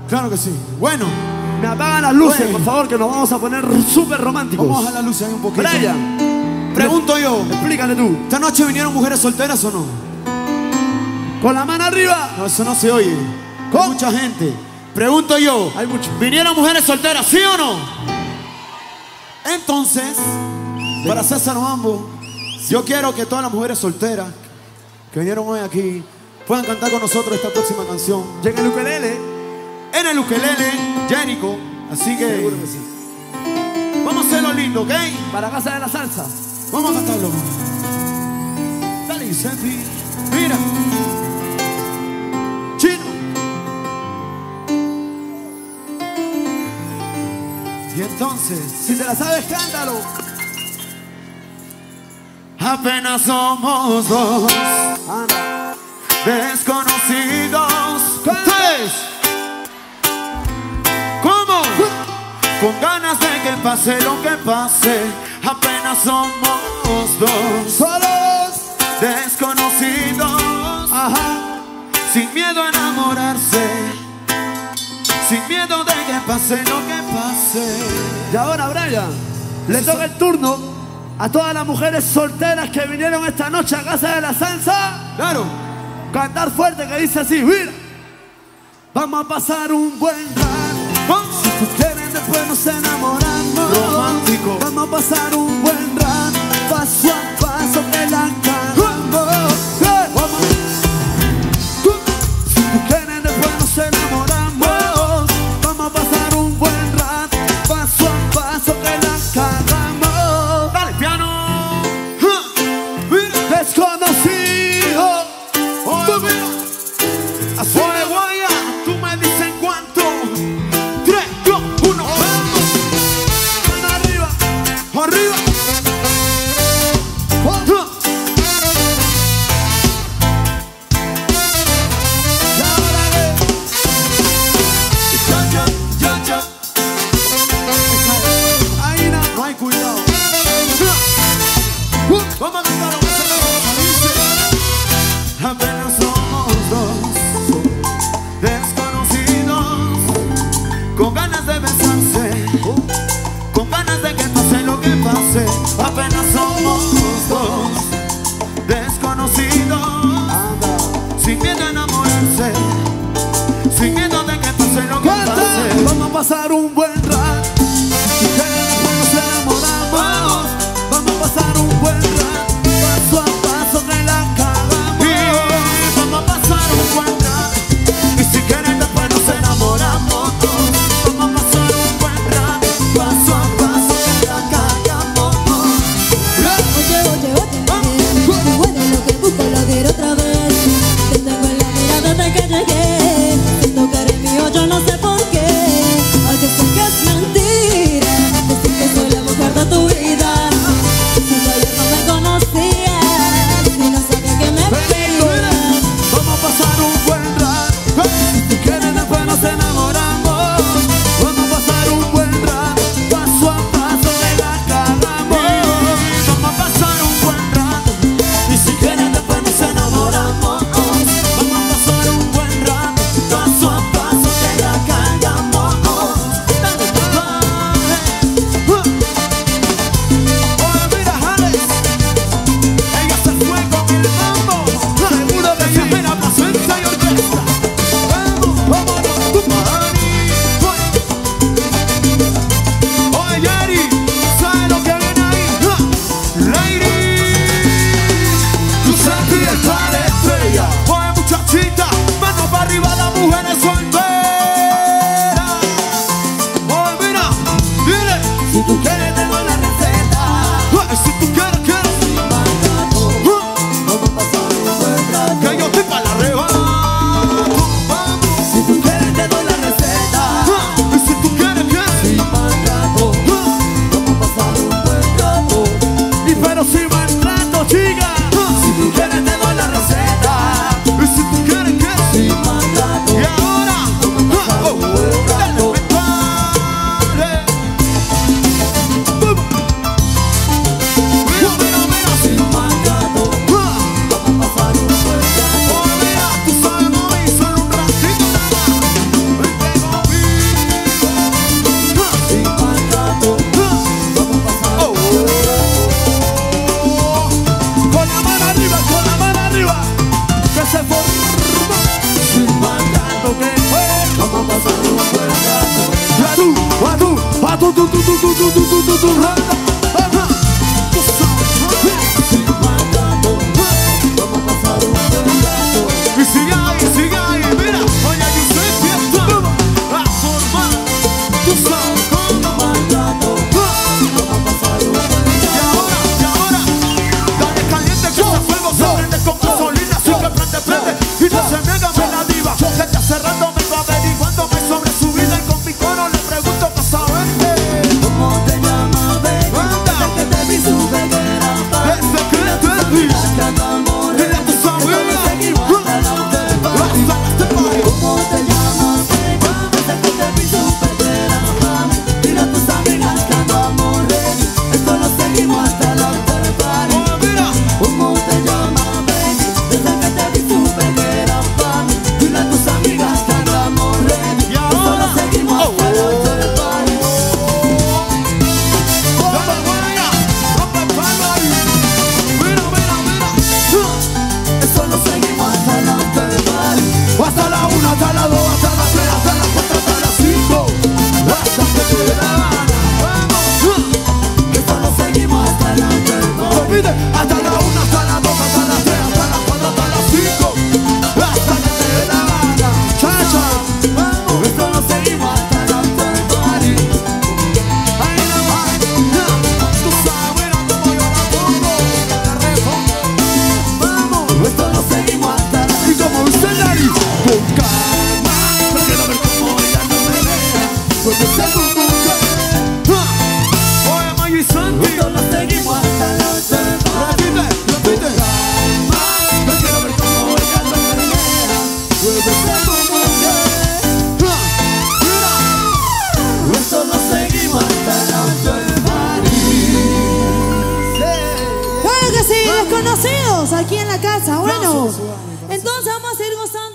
Claro que sí. Bueno. Me apagan las luces, por favor, que nos vamos a poner súper románticos. Vamos a bajar las luces ahí un poquito. Brian, pregunto yo. Explícale tú. ¿Esta noche vinieron mujeres solteras o no? Con la mano arriba. No, eso no se oye. Con mucha gente. Pregunto yo. Hay mucho. ¿Vinieron mujeres solteras, sí o no? Entonces, para César Mambo, yo quiero que todas las mujeres solteras que vinieron hoy aquí puedan cantar con nosotros esta próxima canción. Llega el ukelele. En el ukelele, Jericho. Así que, seguro que sí. Vamos a hacerlo lindo, ¿ok? Para Casa de la Salsa. Vamos a cantarlo. Dale, Sefi. Mira. Chino. Y entonces, si te la sabes, cántalo. Apenas somos dos desconocidos. ¿Ustedes? ¿Cómo? Con ganas de que pase lo que pase. Apenas somos dos solos desconocidos. Ajá. Sin miedo a enamorarse, sin miedo de que pase lo que pase. Y ahora, Brian, le toca el turno a todas las mujeres solteras que vinieron esta noche a Casa de la Salsa. Claro. Cantar fuerte, que dice así, mira. Vamos a pasar un buen rato. Si tú quieres, después nos enamoramos. Romántico. Vamos a pasar un buen rato, paso a paso que la cagamos. Si tú quieres, después nos enamoramos. Vamos a pasar un buen rato, paso a paso que la cagamos. Dale, piano. Desconocido. Azul de guaya, tú me dices cuánto. 3, 2, 1, vamos. Mano arriba. Arriba. Ya. Ahí no. No hay cuidado. Vamos a cantar lo que se le dice. Apenas somos dos desconocidos, con ganas de besarse, con ganas de que pase lo que pase. Apenas somos dos desconocidos, sin miedo a enamorarse, sin miedo de que pase lo que pase. Vamos a pasar un buen rato, después nos enamoramos. Vamos a pasar un buen rato, paso a paso que la cagamos. Y vamos a pasar un buen rato, y si quieres después nos enamoramos. Vamos a pasar un buen rato, paso a paso que la cagamos. Oye, tú eres lo que busco, lo quiero otra vez. Te tengo en la mirada desde que llegué. Siento que eres mío, yo no sé por qué. Aunque sé que es mentira. Y sigue ahí, mira. Oye, yo sé que está a formar. Tú sabes cómo. Y ahora, dale caliente que ese fuego se prende con gasolina. Así que prende. Y no se niega la diva. Desde hace rato me va averiguándome sobre su vida. Y con mi coro le pregunto para saber ¿Cómo te llamas, baby? Desde que te vi supe que era para el secreto es mi. tu amor. Dile a tus amigas. ¿Cómo te llamas, baby? Desde que te vi supe que era para mí. Dile a tus amigas que tu amor es. Esto lo seguimos hasta la after party. Oh, mira. ¿Cómo te llamas, baby? Desde que te vi supe que era para mí. Dile a tus amigas que tu amor es. Y Esto ahora. lo seguimos hasta la after party. Esto lo seguimos hasta la after party. Hasta la 1, hasta la 2, hasta la 3, hasta la 4, hasta la 5. Hasta que te dé la gana. Vamos. Esto lo seguimos hasta la after party. Pide hasta la 1, hasta la 2, hasta la 3, hasta la 4, hasta la 5. Hasta que te dé la gana. Chacha. Vamos. Esto lo seguimos hasta la after party. Ahí la vas. Tú sabes cómo yo la pongo. La repongo. Vamos. Esto lo seguimos hasta la Y como dice Larry, con calma. No quiero ver cómo ella no me vea. Porque se confunde. Oye, Maggie Santi. Esto lo seguimos hasta la after party. Repite. No quiero ver cómo ella lo menea. Puede ser como Mira. esto lo seguimos hasta la after party. Claro que sí, desconocidos aquí en la casa. Bueno, entonces vamos a ir gozando.